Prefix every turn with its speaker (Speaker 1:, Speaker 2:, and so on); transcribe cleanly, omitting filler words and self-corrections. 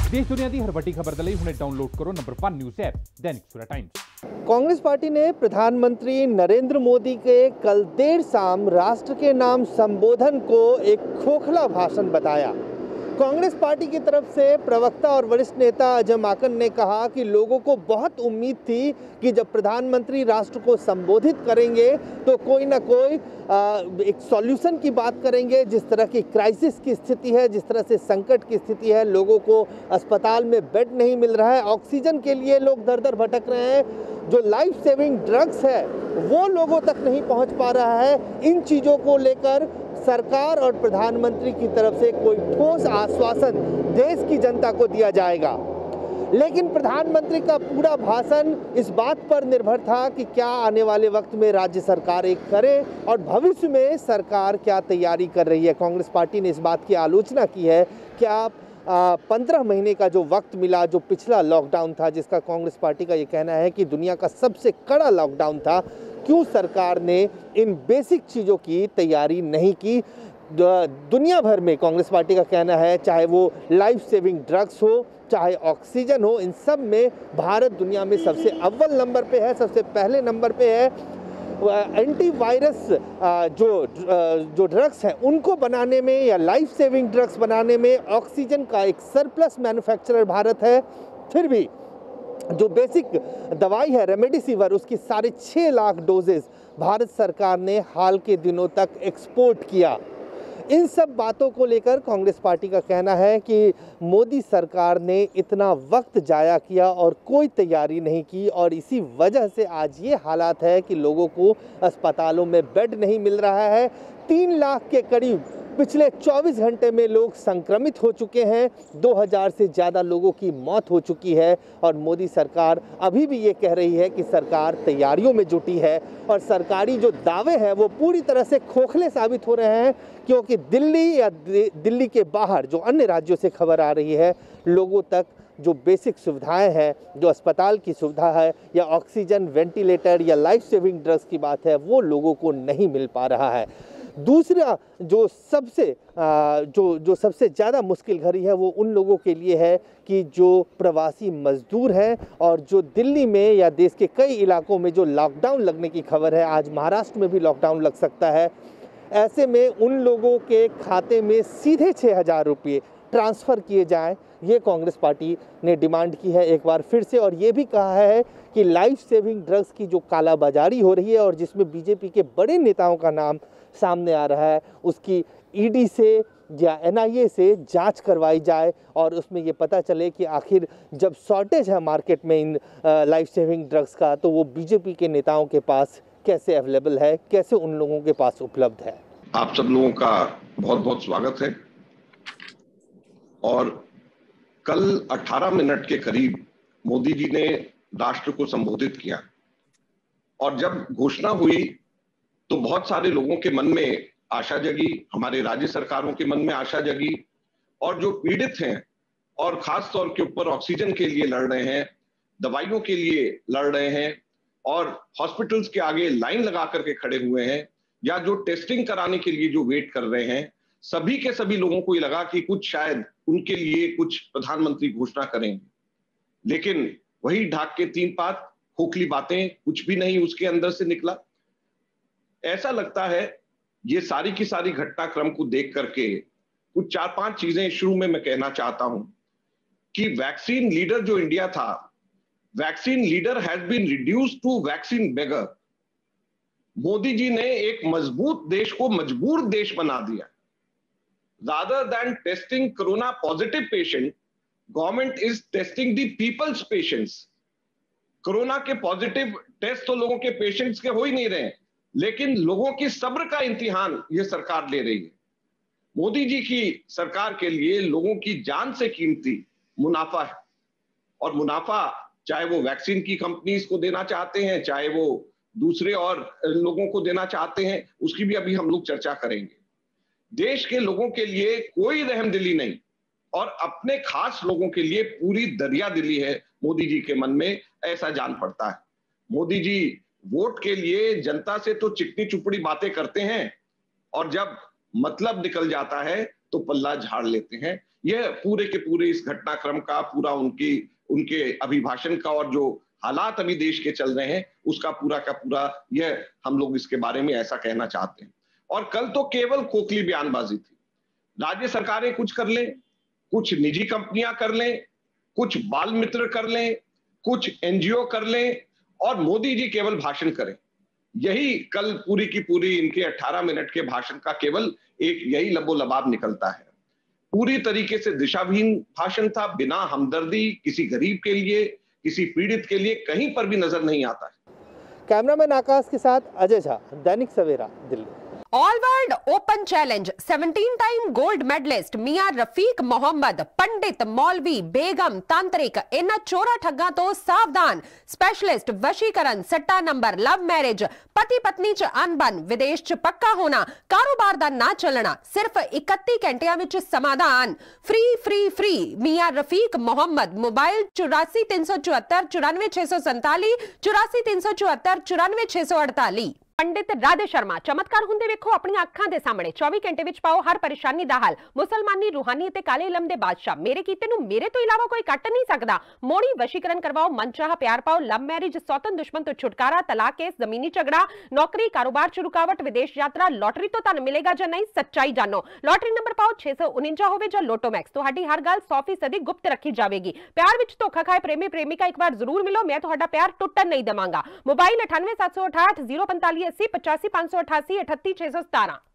Speaker 1: देश दुनिया की हर वड्डी खबर दे लई हुणे डाउनलोड करो number 1 news app Dainik Savera times.
Speaker 2: Congress party ने प्रधानमंत्री नरेंद्र मोदी के कल देर शाम राष्ट्र के नाम संबोधन को एक खोखला भाषण बताया। कांग्रेस पार्टी की तरफ से प्रवक्ता और वरिष्ठ नेता अजय माकन ने कहा कि लोगों को बहुत उम्मीद थी कि जब प्रधानमंत्री राष्ट्र को संबोधित करेंगे तो कोई ना कोई एक सॉल्यूशन की बात करेंगे। जिस तरह की क्राइसिस की स्थिति है, जिस तरह से संकट की स्थिति है, लोगों को अस्पताल में बेड नहीं मिल रहा है, ऑक्सीजन के लिए लोग दर दर भटक रहे हैं, जो लाइफ सेविंग ड्रग्स है वो लोगों तक नहीं पहुंच पा रहा है। इन चीज़ों को लेकर सरकार और प्रधानमंत्री की तरफ से कोई ठोस आश्वासन देश की जनता को दिया जाएगा। लेकिन प्रधानमंत्री का पूरा भाषण इस बात पर निर्भर था कि क्या आने वाले वक्त में राज्य सरकारें करें और भविष्य में सरकार क्या तैयारी कर रही है। कांग्रेस पार्टी ने इस बात की आलोचना की है कि आप 15 महीने का जो वक्त मिला, जो पिछला लॉकडाउन था, जिसका कांग्रेस पार्टी का ये कहना है कि दुनिया का सबसे कड़ा लॉकडाउन था, क्यों सरकार ने इन बेसिक चीज़ों की तैयारी नहीं की। दुनिया भर में कांग्रेस पार्टी का कहना है, चाहे वो लाइफ सेविंग ड्रग्स हो, चाहे ऑक्सीजन हो, इन सब में भारत दुनिया में सबसे अव्वल नंबर पे है, सबसे पहले नंबर पे है। एंटीवायरस जो ड्रग्स हैं उनको बनाने में या लाइफ सेविंग ड्रग्स बनाने में ऑक्सीजन का एक सरप्लस मैन्युफैक्चरर भारत है। फिर भी जो बेसिक दवाई है रेमडेसिविर, उसकी 6.5 लाख डोजेस भारत सरकार ने हाल के दिनों तक एक्सपोर्ट किया। इन सब बातों को लेकर कांग्रेस पार्टी का कहना है कि मोदी सरकार ने इतना वक्त जाया किया और कोई तैयारी नहीं की, और इसी वजह से आज ये हालात है कि लोगों को अस्पतालों में बेड नहीं मिल रहा है। 3 लाख के करीब पिछले 24 घंटे में लोग संक्रमित हो चुके हैं, 2000 से ज़्यादा लोगों की मौत हो चुकी है, और मोदी सरकार अभी भी ये कह रही है कि सरकार तैयारियों में जुटी है। और सरकारी जो दावे हैं वो पूरी तरह से खोखले साबित हो रहे हैं, क्योंकि दिल्ली या दिल्ली के बाहर जो अन्य राज्यों से खबर आ रही है, लोगों तक जो बेसिक सुविधाएं हैं, जो अस्पताल की सुविधा है या ऑक्सीजन, वेंटिलेटर या लाइफ सेविंग ड्रग्स की बात है, वो लोगों को नहीं मिल पा रहा है। दूसरा जो सबसे ज़्यादा मुश्किल घड़ी है वो उन लोगों के लिए है कि जो प्रवासी मजदूर हैं और जो दिल्ली में या देश के कई इलाकों में जो लॉकडाउन लगने की खबर है, आज महाराष्ट्र में भी लॉकडाउन लग सकता है। ऐसे में उन लोगों के खाते में सीधे 6,000 रुपये ट्रांसफ़र किए जाएं, ये कांग्रेस पार्टी ने डिमांड की है एक बार फिर से। और ये भी कहा है कि लाइफ सेविंग ड्रग्स की जो कालाबाजारी हो रही है और जिसमें बीजेपी के बड़े नेताओं का नाम सामने आ रहा है, उसकी ईडी से या एनआईए से जांच करवाई जाए और उसमें ये पता चले कि आखिर जब शॉर्टेज है मार्केट में इन लाइफ सेविंग ड्रग्स का, तो वो बीजेपी के नेताओं के पास कैसे अवेलेबल है, कैसे उन लोगों के पास उपलब्ध है।
Speaker 3: आप सब लोगों का बहुत बहुत स्वागत है। और कल 18 मिनट के करीब मोदी जी ने राष्ट्र को संबोधित किया, और जब घोषणा हुई तो बहुत सारे लोगों के मन में आशा जगी, हमारे राज्य सरकारों के मन में आशा जगी, और जो पीड़ित हैं और खास तौर के ऊपर ऑक्सीजन के लिए लड़ रहे हैं, दवाइयों के लिए लड़ रहे हैं और हॉस्पिटल्स के आगे लाइन लगा करके खड़े हुए हैं, या जो टेस्टिंग कराने के लिए जो वेट कर रहे हैं, सभी के सभी लोगों को ये लगा कि कुछ शायद उनके लिए कुछ प्रधानमंत्री घोषणा करेंगे। लेकिन वही ढाक के 3 पात, खोखली बातें, कुछ भी नहीं उसके अंदर से निकला। ऐसा लगता है ये सारी की सारी घटनाक्रम को देख करके कुछ 4-5 चीजें शुरू में मैं कहना चाहता हूं कि वैक्सीन लीडर जो इंडिया था, vaccine leader has been reduced to vaccine beggar. Modi ji ने एक मजबूत देश को मजबूर देश बना दिया। Rather than testing corona positive patient, government is testing the people's patients. Corona के पॉजिटिव टेस्ट तो लोगों के पेशेंट्स के हो ही नहीं रहे, लेकिन लोगों की सब्र का इम्तिहान ये सरकार ले रही है। मोदी जी की सरकार के लिए लोगों की जान से कीमती मुनाफा है, और मुनाफा चाहे वो वैक्सीन की कंपनीज को देना चाहते हैं, चाहे वो दूसरे और लोगों को देना चाहते हैं, उसकी भी अभी हम लोग चर्चा करेंगे। देश के लोगों के लिए कोई रहमदिली नहीं, और अपने खास लोगों के लिए पूरी दरियादिली है मोदी जी के मन में, ऐसा जान पड़ता है। मोदी जी वोट के लिए जनता से तो चिकनी चुपड़ी बातें करते हैं, और जब मतलब निकल जाता है तो पल्ला झाड़ लेते हैं। यह पूरे के पूरे इस घटनाक्रम का पूरा उनके अभिभाषण का और जो हालात अभी देश के चल रहे हैं उसका पूरा का पूरा यह हम लोग इसके बारे में ऐसा कहना चाहते हैं। और कल तो केवल खोखली बयानबाजी थी। राज्य सरकारें कुछ कर लें, कुछ निजी कंपनियां कर लें, कुछ बाल मित्र कर लें, कुछ एनजीओ कर लें और मोदी जी केवल भाषण करें। यही कल पूरी की पूरी इनके 18 मिनट के भाषण का केवल एक यही लबोलबाब निकलता है। पूरी तरीके से दिशाहीन भाषण था, बिना हमदर्दी किसी गरीब के लिए, किसी पीड़ित के लिए कहीं पर भी नजर नहीं आता है।
Speaker 2: कैमरामैन आकाश के साथ Ajay Jha, Dainik Savera, Delhi.
Speaker 4: All world open challenge 17 time gold medalist Mian Rafiq Mohammad, पंडित, मौलवी, बेगम, तांत्रिक, इन चोरा ठग्गा तो सावधान। स्पेशलिस्ट वशीकरण, सट्टा नंबर, लव मैरिज, पति पत्नी च अनबन, विदेश च पक्का होना, कारोबार दा ना चलना, सिर्फ 31 घंटिया विच समाधान। Free free free Mian Rafiq Mohammad. Mobile 84 374 94 647 84 374 94 648। पंडित राधे शर्मा, चमत्कार ਹੁੰਦੇ ਵੇਖੋ ਆਪਣੀਆਂ ਅੱਖਾਂ ਦੇ ਸਾਹਮਣੇ। 24 ਘੰਟੇ ਵਿੱਚ ਪਾਓ ਹਰ ਪਰੇਸ਼ਾਨੀ ਦਾ ਹੱਲ। ਮੁਸਲਮਾਨੀ, ਰੂਹਾਨੀ ਤੇ ਕਾਲੇ ਇਲਮ ਦੇ ਬਾਦਸ਼ਾਹ, ਮੇਰੇ ਕੀਤੇ ਨੂੰ ਮੇਰੇ ਤੋਂ ਇਲਾਵਾ ਕੋਈ ਕੱਟ ਨਹੀਂ ਸਕਦਾ। ਮੋੜੀ ਵਸ਼ੀਕਰਨ ਕਰਵਾਓ, ਮਨਚਾਹਾ ਪਿਆਰ ਪਾਓ, ਲਵ ਮੈਰਿਜ, ਸੌਤਨ ਦੁਸ਼ਮਨ ਤੋਂ ਛੁਟਕਾਰਾ, ਤਲਾਕ ਕੇਸ, ਜ਼ਮੀਨੀ ਝਗੜਾ, ਨੌਕਰੀ, ਕਾਰੋਬਾਰ ਚ ਰੁਕਾਵਟ, ਵਿਦੇਸ਼ ਯਾਤਰਾ, ਲੋਟਰੀ ਤੋਂ ਤੁਹਾਨੂੰ ਮਿਲੇਗਾ ਜਾਂ ਨਹੀਂ, ਸੱਚਾਈ ਜਾਣੋ। ਲੋਟਰੀ ਨੰਬਰ ਪਾਓ 649 ਹੋਵੇ ਜਾਂ ਲੋਟੋ ਮੈਕਸ। ਤੁਹਾਡੀ ਹਰ ਗੱਲ 100% ਗੁਪਤ ਰੱਖੀ ਜਾਵੇਗੀ। ਪਿਆਰ ਵਿੱਚ ਧੋਖਾ ਖਾਏ ਪ੍ਰੇਮੀ ਪ੍ਰੇਮਿਕਾ ਇੱਕ ਵਾਰ ਜ਼ਰੂਰ ਮਿਲੋ, ਮੈਂ ਤੁਹਾਡਾ ਪਿਆਰ ਟੁੱਟਣ ਨਹੀਂ ਦੇਵਾਂਗਾ। मोबाइल 98 768 045 80 85 588 38 617।